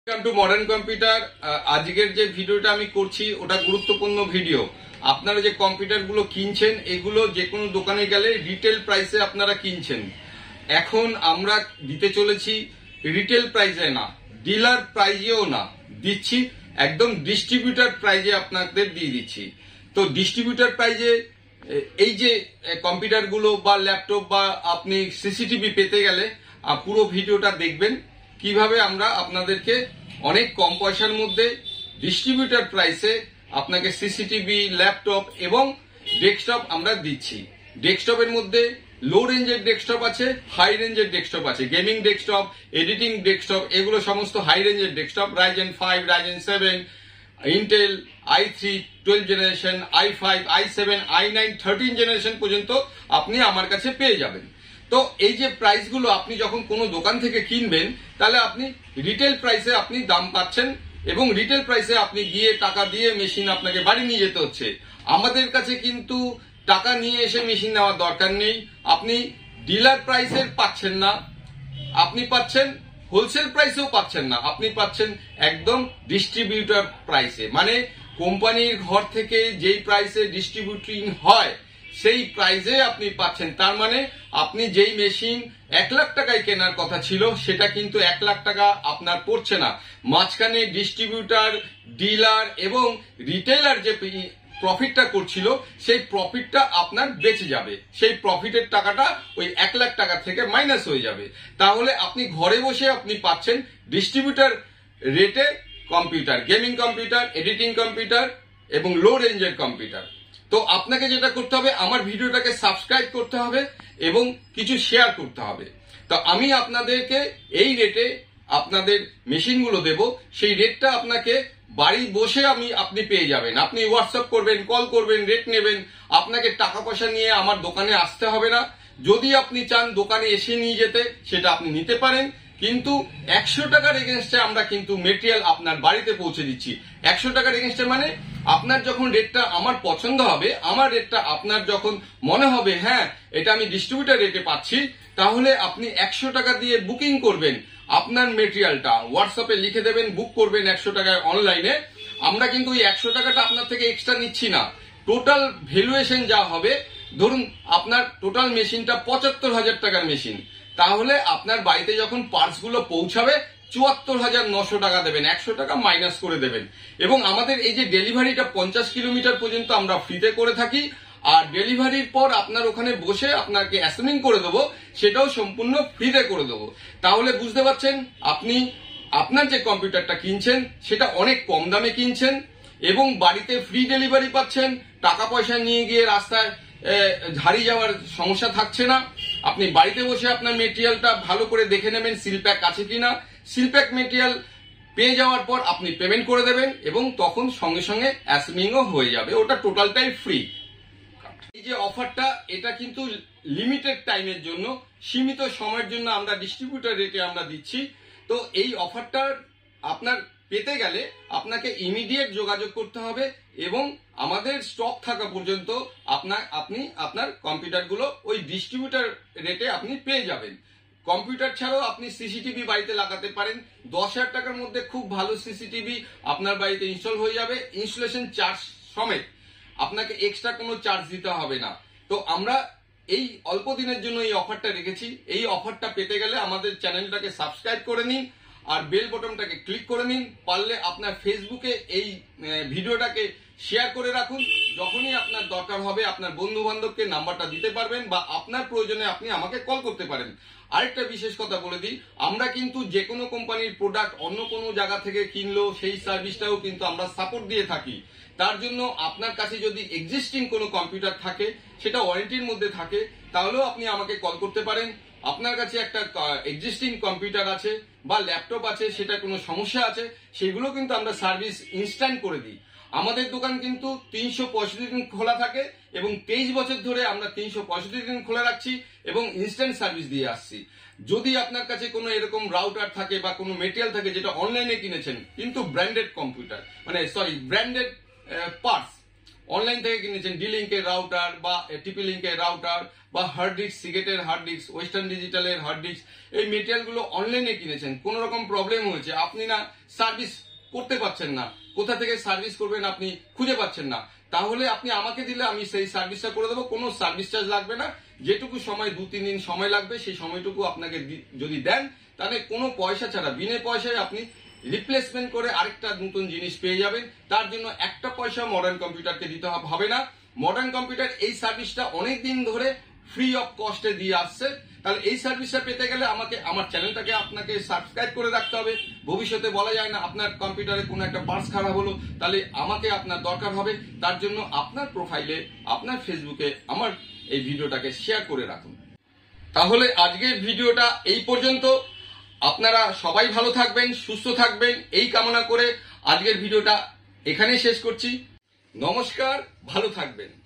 Welcome to modern computer. আজকের যে ভিডিওটা আমি করছি ওটা গুরুত্বপূর্ণ ভিডিও। আপনারা যে কম্পিউটারগুলো কিনছেন এগুলো যে কোনো দোকানে গেলে রিটেল প্রাইসে আপনারা কিনছেন। এখন আমরা দিতে চলেছি রিটেল প্রাইসে না, ডিলার প্রাইজেও না, দিচ্ছি একদম ডিস্ট্রিবিউটর প্রাইজে আপনাদের দিয়ে দিচ্ছি। তো ডিস্ট্রিবিউটর প্রাইজে এই যে কম্পিউটারগুলো বা ল্যাপটপ বা আপনি সিসিটিভি পেতে গেলে পুরো ভিডিওটা দেখবেন কিভাবে আমরা আপনাদেরকে অনেক কম পয়সার মধ্যে ডিস্ট্রিবিউটর প্রাইসে আপনাকে সিসিটিভি, ল্যাপটপ এবং ডেস্কটপ আমরা দিচ্ছি। ডেস্কটপের মধ্যে লো রেঞ্জের ডেস্কটপ আছে, হাই রেঞ্জের ডেস্কটপ আছে। গেমিং ডেস্কটপ, এডিটিং ডেস্কটপ, এগুলো সমস্ত হাই রেঞ্জের desktop. Ryzen 5, Ryzen 7, Intel i3 12 generation, i5, i7, i9 13 generation পর্যন্ত আপনি আমার কাছে পেয়ে যাবেন। তো এই যে প্রাইসগুলো আপনি যখন কোনো দোকান থেকে কিনবেন তাহলে আপনি রিটেল প্রাইসে আপনি দাম পাচ্ছেন এবং রিটেল প্রাইসে আপনি গিয়ে টাকা দিয়ে মেশিন আপনাকে বাড়ি নিয়ে যেতে হচ্ছে। আমাদের কাছে কিন্তু টাকা নিয়ে এসে মেশিন নেওয়ার দরকার নেই। আপনি ডিলার প্রাইসের পাচ্ছেন না, আপনি পাচ্ছেন হোলসেল প্রাইসেও পাচ্ছেন না, আপনি পাচ্ছেন একদম ডিস্ট্রিবিউটর প্রাইসে। মানে কোম্পানির ঘর থেকে যেই প্রাইসে ডিস্ট্রিবিউটিং হয় সেই প্রাইসে আপনি পাচ্ছেন। তার মানে আপনি যেই মেশিন 1 লাখ টাকায় কেনার কথা ছিল সেটা কিন্তু 1 লাখ টাকা আপনার পড়ছে না। মাঝখানে ডিস্ট্রিবিউটর, ডিলার এবং রিটেলার যে প্রফিটটা করছিল সেই প্রফিটটা আপনার বেঁচে যাবে। সেই প্রফিটের টাকাটা ওই 1 লাখ টাকা থেকে মাইনাস হয়ে যাবে। তাহলে আপনি ঘরে বসে আপনি পাচ্ছেন ডিস্ট্রিবিউটর রেটে computer, gaming computer, editing computer এবং লো রেঞ্জের কম্পিউটার। তো আপনাকে যেটা করতে হবে, আমার ভিডিওটাকে সাবস্ক্রাইব করতে হবে এবং কিছু শেয়ার করতে হবে। তো আমি আপনাদেরকে এই রেটে আপনাদের মেশিনগুলো দেব, সেই রেটটা আপনাকে বাড়ি বসে আপনি পেয়ে যাবেন। আপনি হোয়াটসঅ্যাপ করবেন, কল করবেন, রেট নেবেন। আপনাকে টাকা পয়সা নিয়ে আমার দোকানে আসতে হবে না। যদি আপনি চান দোকানে এসে নিয়ে যেতে সেটা আপনি নিতে পারেন, কিন্তু 100 টাকার এগেনস্টে আমরা কিন্তু মেটেরিয়াল আপনার বাড়িতে পৌঁছে দিচ্ছি। 100 টাকার এগেনস্টে মানে আপনার যখন রেটটা আমার পছন্দ হবে, আমার রেটটা আপনার যখন মনে হবে হ্যাঁ এটা আমি ডিস্ট্রিবিউটর রেটে পাচ্ছি, তাহলে আপনি 100 টাকা দিয়ে বুকিং করবেন। আপনার মেটেরিয়ালটা হোয়াটসঅ্যাপে লিখে দেবেন, বুক করবেন 100 টাকায় অনলাইনে। আমরা কিন্তু ওই 100 টাকাটা আপনার থেকে এক্সট্রা নিচ্ছি না। টোটাল ভ্যালুয়েশন যা হবে, ধরুন আপনার টোটাল মেশিনটা 75,000 টাকার মেশিন, তাহলে আপনার বাড়িতে যখন পার্টসগুলো পৌঁছাবে 74,900 টাকা দেবেন, 100 টাকা মাইনাস করে দেবেন। এবং আমাদের এই যে ডেলিভারিটা 50 কিলোমিটার পর্যন্ত আমরা ফ্রিতে করে থাকি, আর ডেলিভারির পর আপনার ওখানে বসে আপনাকে অ্যাসেম্বলিং করে দেবো, সেটাও সম্পূর্ণ ফ্রিতে করে দেবো। তাহলে বুঝতে পারছেন আপনি আপনার যে কম্পিউটারটা কিনছেন সেটা অনেক কম দামে কিনছেন এবং বাড়িতে ফ্রি ডেলিভারি পাচ্ছেন। টাকা পয়সা নিয়ে গিয়ে রাস্তায় হারিয়ে যাওয়ার সমস্যা থাকছে না। আপনি বাড়িতে বসে আপনার মেটেরিয়ালটা ভালো করে দেখে নেবেন সিল প্যাক আছে কিনা। সিল প্যাক মেটেরিয়াল পেয়ে যাওয়ার পর আপনি পেমেন্ট করে দেবেন এবং তখন সঙ্গে সঙ্গে অ্যাসেম্বলিংও হয়ে যাবে। ওটা টোটালটাই ফ্রি। এই যে অফারটা, এটা কিন্তু লিমিটেড টাইমের জন্য, সীমিত সময়ের জন্য আমরা ডিস্ট্রিবিউটর রেটে আমরা দিচ্ছি। তো এই অফারটা আপনার পেতে গেলে আপনাকে ইমিডিয়েট যোগাযোগ করতে হবে এবং আমাদের স্টক থাকা পর্যন্ত আপনি আপনার কম্পিউটারগুলো ওই ডিস্ট্রিবিউটর রেটে আপনি পেয়ে যাবেন। কম্পিউটার ছাড়াও আপনি সিসিটিভি বাড়িতে লাগাতে পারেন। 10,000 টাকার মধ্যে খুব ভালো সিসিটিভি আপনার বাড়িতে ইনস্টল হয়ে যাবে, ইনস্টলেশন চার্জ সমেত। আপনাকে এক্সট্রা কোনো চার্জ দিতে হবে না। তো আমরা এই অল্প দিনের জন্য এই অফারটা রেখেছি। এই অফারটা পেতে গেলে আমাদের চ্যানেলটাকে সাবস্ক্রাইব করে নিন আর বেল বটনটাকে ক্লিক করে নিন। পারলে আপনার ফেসবুকে এই ভিডিওটাকে শেয়ার করে রাখুন। যখনই আপনার দরকার হবে আপনার বন্ধু বান্ধবকে নাম্বারটা দিতে পারবেন বা আপনার প্রয়োজনে আপনি আমাকে কল করতে পারেন। আরেকটা বিশেষ কথা বলে দিই, আমরা কিন্তু যে কোনো কোম্পানির প্রোডাক্ট অন্য কোনো জায়গা থেকে কিনলেও সেই সার্ভিসটাও কিন্তু আমরা সাপোর্ট দিয়ে থাকি। তার জন্য আপনার কাছে যদি এক্সিস্টিং কোনো কম্পিউটার থাকে, সেটা ওয়ারেন্টির মধ্যে থাকে, তাহলেও আপনি আমাকে কল করতে পারেন। আপনার কাছে একটা এক্সিস্টিং কম্পিউটার আছে বা ল্যাপটপ আছে, সেটা কোনো সমস্যা আছে, সেগুলো কিন্তু আমরা সার্ভিস ইনস্ট্যান্ট করে দিই। আমাদের দোকান কিন্তু 365 দিন খোলা থাকে এবং 23 বছর ধরে আমরা 365 দিন খোলা রাখছি এবং ইনস্ট্যান্ট সার্ভিস দিয়ে আসছি। যদি আপনার কাছে কোনো এরকম রাউটার থাকে বা কোনো মেটেরিয়াল থাকে যেটা অনলাইনে কিনেছেন কিন্তু ব্র্যান্ডেড কম্পিউটার, মানে ব্র্যান্ডেড পার্টস, অনলাইন থেকে কিনেছেন ডি লিঙ্কের রাউটার বা টিপি লিঙ্কের রাউটার বা হার্ড ডিস্ক, সিগেটের হার্ড ডিস্ক, ওয়েস্টার্ন ডিজিটালের হার্ড ডিস্ক, এই মেটেরিয়ালগুলো অনলাইনে কিনেছেন, কোন রকম প্রবলেম হয়েছে, আপনি না সার্ভিস করতে পারছেন না, কোথা থেকে সার্ভিস করবেন আপনি খুঁজে পাচ্ছেন না, তাহলে আপনি আমাকে দিলে আমি সেই সার্ভিসটা করে দেবো, কোনো সার্ভিস চার্জ লাগবে না। যেটুকু সময় 2-3 দিন সময় লাগবে সেই সময়টুকু আপনাকে যদি দেন তাহলে কোনো পয়সা ছাড়া বিনা পয়সায় আপনি রিপ্লেসমেন্ট করে আরেকটা নতুন জিনিস পেয়ে যাবেন। তার জন্য একটা পয়সা মডার্ন কম্পিউটারকে দিতে হবে না। মডার্ন কম্পিউটার এই সার্ভিসটা অনেক দিন ধরে ফ্রি অফ কস্টে দিয়ে আসছে। তাহলে এই সার্ভিসটা পেতে গেলে আমাকে আমার চ্যানেলটাকে আপনাকে সাবস্ক্রাইব করে রাখতে হবে। ভবিষ্যতে বলা যায় না আপনার কম্পিউটারে কোনো একটা পার্টস খারাপ হলো, তাহলে আমাকে আপনার দরকার হবে। তার জন্য আপনার প্রোফাইলে, আপনার ফেসবুকে আমার এই ভিডিওটাকে শেয়ার করে রাখুন। তাহলে আজকের ভিডিওটা এই পর্যন্ত। আপনারা সবাই ভালো থাকবেন, সুস্থ থাকবেন এই কামনা করে আজকের ভিডিওটা এখানেই শেষ করছি। নমস্কার, ভালো থাকবেন।